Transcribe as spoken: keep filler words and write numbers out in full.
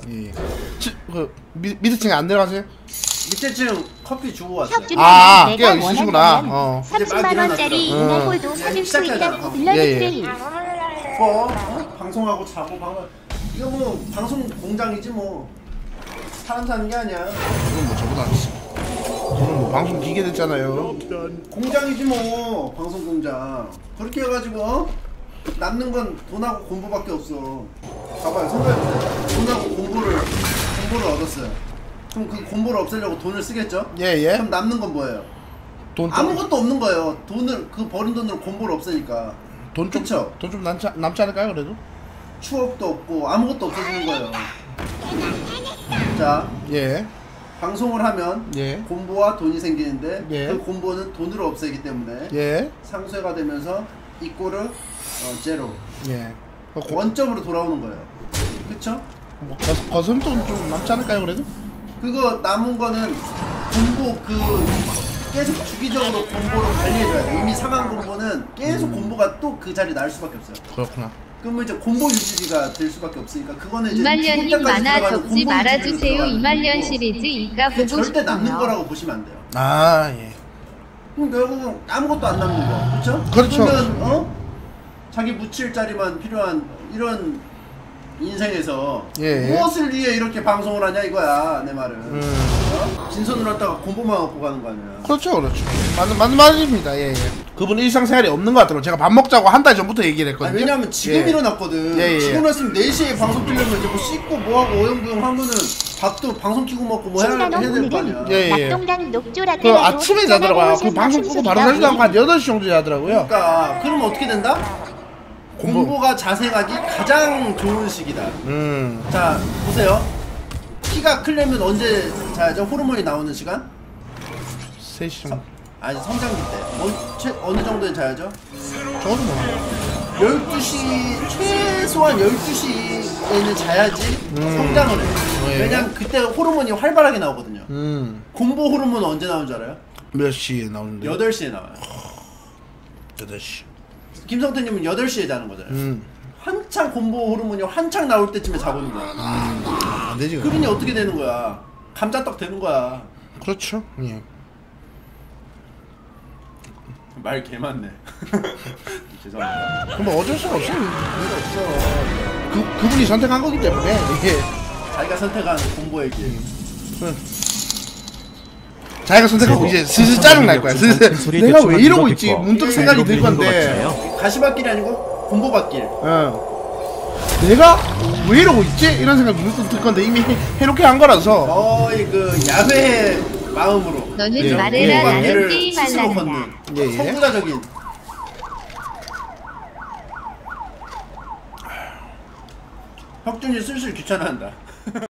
예. 치, 그 미, 밑에 층에 안 내려가세요? 밑에 층 커피 주고 왔어요. 아, 깨어 있으시구나. 어. 삼십만 원짜리 어. 이날골도 사줄 수 있다고 불러주세요. 뭐 어? 방송하고 자고 방송 이거 뭐 방송 공장이지 뭐 사람 사는 게 아니야. 이건 뭐 저보다 낫지. 저는 뭐 방송 기계 됐잖아요. 공장이지 뭐 방송 공장. 그렇게 해가지고 어? 남는 건 돈하고 공부밖에 없어. 봐봐요 생각해보세요. 돈하고 공부를 공부를 얻었어요. 그럼 그 공부를 없애려고 돈을 쓰겠죠? 예 예. 그럼 남는 건 뭐예요? 돈 아무것도 없는 거예요. 돈을 그 버린 돈으로 공부를 없애니까. 돈 좀 그쵸? 돈 좀 남지 남지 않을까요 그래도? 추억도 없고 아무것도 없어지는 거예요. 자, 예. 방송을 하면 예. 공부와 돈이 생기는데 예. 그 공부는 돈으로 없애기 때문에 예. 상쇄가 되면서 이꼬르 어, 제로 예. 어, 고, 원점으로 돌아오는 거예요. 그쵸? 뭐 거, 거슴 돈좀 남지 않을까요 그래도? 그거 남은 거는 공부 그 계속 주기적으로 공부를 관리해줘야 돼. 이미 상한 공부는 계속 음. 공부가 또 그 자리에 날 수밖에 없어요. 그렇구나. 그러면 이제 공부 유지비가 될 수밖에 없으니까 그거는 이제 이말년님 죽을 때까지 만화 들어가는 적지 공부 말아주세요. 유지비로 들어가는 이말년 거고. 시리즈 이가 그게 보고 절대 남는 싶어요. 거라고 보시면 안 돼요. 아 예. 그럼 결국은 아무것도 안 남는 거, 그렇죠? 그렇죠. 그러면 어 자기 묻힐 자리만 필요한 이런 인생에서 예, 예. 무엇을 위해 이렇게 방송을 하냐 이거야 내 말은. 음. 어? 진선으로 했다가 공부만 갖고 가는 거 아니야. 그렇죠 그렇죠. 맞는 맞는 말입니다. 예 예. 그분 일상생활이 없는 것 같더라고. 제가 밥 먹자고 한 달 전부터 얘기를 했거든요. 아니, 왜냐면 지금 예. 일어났거든. 예, 예. 지금 일어났으면 네 시에 방송 뛰려면 이제 뭐 씻고 뭐하고 오염부용 하면은 밥도 방송 키고 먹고 뭐 해야, 해야 될 거 아니야. 예, 예. 낙동강 녹조라고 그 아침에 자더라고요. 그 방송 끄고 바로 자지도 않고 한 여덟 시 정도 자더라고요. 그러니까 그러면 어떻게 된다? 공부. 공부가 자생하기 가장 좋은 시기다. 음. 자 보세요. 키가 크려면 언제 자야죠? 호르몬이 나오는 시간? 세 시 정도. 아니 성장기 때 어, 최, 어느 정도에 자야죠? 저도 뭐. 열두 시 최소한 열두 시에는 자야지 음. 성장을 해. 네. 왜냐면 그때 호르몬이 활발하게 나오거든요. 음. 공부 호르몬은 언제 나오는 줄 알아요? 몇 시에 나오는데? 여덟 시에 나와요. 여덟 시. 김성태님은 여덟 시에 자는 거잖아요. 음. 한창 공부 호르몬이 한창 나올 때쯤에 자고 있는 거야. 음. 안 되지. 그럼. 그러니 어떻게 되는 거야? 감자떡 되는 거야. 그렇죠. 예. 말 개 많네. 죄송합니다. 그럼 뭐 어쩔 수가 없어요. 없어. 그 그분이 선택한 거기 때문에 이게 자기가 선택한 공부의 길. 응. 자기가 선택하고 이제 슬슬 짜증 날 거야. 슬슬 내가 왜 이러고 있지? 문득 생각이 들 건데. 가시밭길이 아니고 공부밭길. 어. 내가 왜 이러고 있지? 이런 생각이 문득 들 건데 이미 해- 해놓게 한 거라서. 거의 그 야외 마음으로. 너는 예. 말해라 나는 공부밭길을 게임할라 스스로 한다. 걷는 예, 예. 선구자적인. 혁준이 슬슬 귀찮아한다.